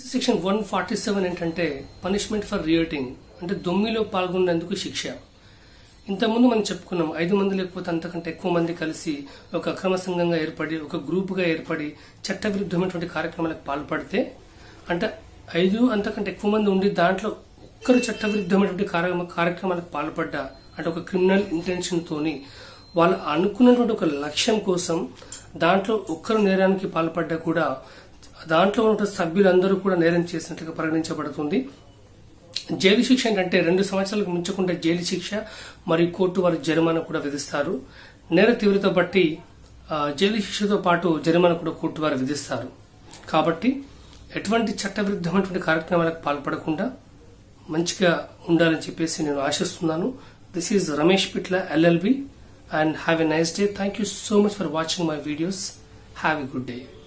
Section 147 ఏంటంటే punishment for రియోటింగ్ అంటే దొమ్మిలో పాల్గొన్నందుకు శిక్ష. ఇంతకుముందు మనం చెప్పుకున్నాం 5 మంది లేకపోతే అంతకంటే ఎక్కువ మంది కలిసి ఒక అక్రమ సంఘంగా ఏర్పడి ఒక గ్రూపుగా ఏర్పడి చట్టవిరుద్ధమైనటువంటి కార్యక్రమాలకు పాల్పడితే అంటే 5 అంతకంటే ఎక్కువ మంది ఉండి దాంట్లో ఒక్కరు చట్టవిరుద్ధమైనటువంటి కార్యక్రమాలకు పాల్పడ్డా అంటే ఒక క్రిమినల్ ఇంటెన్షన్ తోని వాళ్ళు అనుకున్నటువంటి ఒక లక్ష్యం కోసం దాంట్లో ఒక్కరు నేరానికి పాల్పడ్డా కూడా దాంట్లో ఉన్న సభ్యులందరూ కూడా నేరం చేసినట్లుగా పరిగణించబడుతుంది. జైలు శిక్ష ఏంటంటే 2 సంవత్సరాలకు మించకుండా జైలు శిక్ష మరియు కోర్టు వారు జరిమానా కూడా విధిస్తారు. నేర తీవ్రత బట్టి జైలు శిక్షతో పాటు జరిమానా కూడా కోర్టు వారు విధిస్తారు. కాబట్టి ఎటువంటి చట్టవిరుద్ధమైనటువంటి కార్యక్రమాలకు పాల్పడకుండా మంచిగా ఉండాలని చెప్పేసి నేను ఆశిస్తున్నాను. This is Ramesh Pitla LLB and have a nice day. Thank you so much for watching my videos. Have a good day.